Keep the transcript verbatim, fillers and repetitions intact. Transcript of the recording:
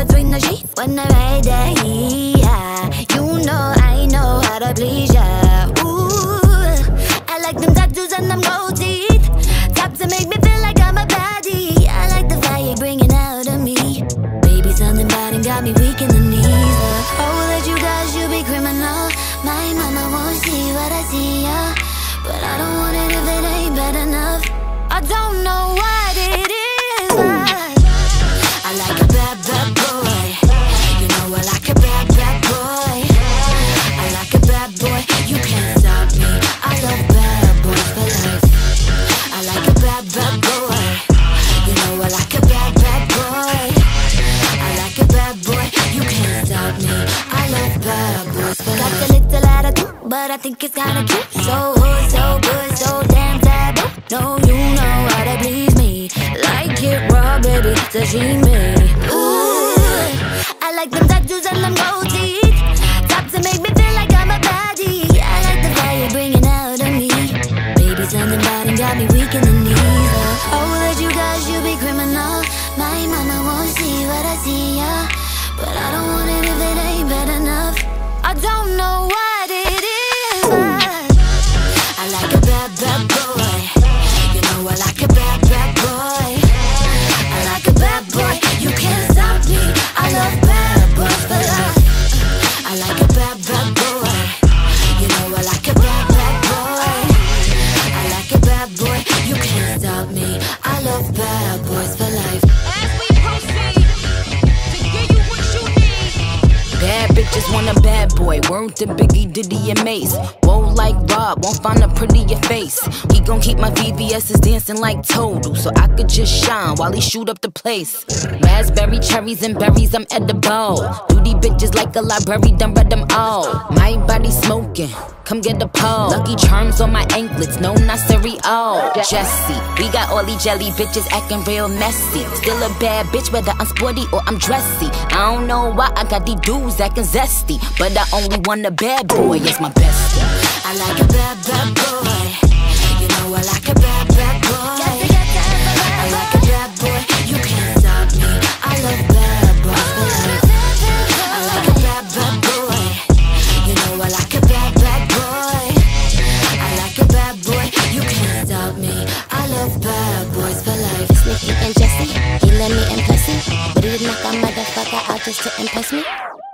between the sheets when they're ready. Yeah, you know I know how to please ya. Ooh, I like them tattoos and them gold teeth. Top to make me feel like I'm a baddie. I like the fire you're bringing out of me. Baby, something bad and got me weak in the knees. uh, Oh, that you guys, you be criminal. My mama won't see what I see, yeah. But I don't want it if it ain't bad enough. I don't know what it is, but I like a bad, bad boy. You know I like a bad, bad boy. I like a bad boy, you can't stop me. I love bad boys for life. I like a bad, bad boy. You know I like a bad, bad boy. I like a bad boy, you can't stop me. I love bad boys for life. Got a little attitude, but I think it's kinda cute. So hood, so good, so damn taboo. No, you know how to please me. Like it raw, baby, sashimi. Ooh, I like them tattoos and them gold teeth. Top to make me feel like I'm a baddie. I like the fire you're bringing out of me. Baby, something bad and got me weak in the knees. uh, Oh, that you guys, you be criminal. My mama won't see what I see, yeah. But I don't want it if it ain't bad enough. I don't know what it is, but I like a bad, bad boy. You know I like a bad, bad boy. I like a bad boy, you can't stop me. I love bad boys for life. I like a bad, bad boy. You know I like a bad, bad boy. I like a bad boy, you can't stop me. I love bad boys for life. As we proceed to give you what you need. Bad bitches want a bad boy. Word to Biggie, Diddy, and Mace. Whoa, like Rob, won't find a prettier face. He gon' keep my V V S's dancing like Toadle, so I could just shine while he shoot up the place. Raspberry, cherries, and berries, I'm edible. Duty bitches like a library, done read them all. My body smoking, come get a pole. Lucky Charms on my anklets, no, not cereal. Jessie, we got all these jelly bitches acting real messy. Still a bad bitch, whether I'm sporty or I'm dressy. I don't know why I got these dudes acting zesty, but I only want a bad boy as my bestie. I like a bad, bad boy. You know I like a bad, bad boy. I like a bad boy, you can't stop me. I love bad boys for life. I like a bad, bad boy. You know I like a bad, bad boy. I like a bad boy, you can't stop me. I love bad boys for life. Nicky and Jesse, he let me impress him, but he did knock a motherfucker out just to impress me.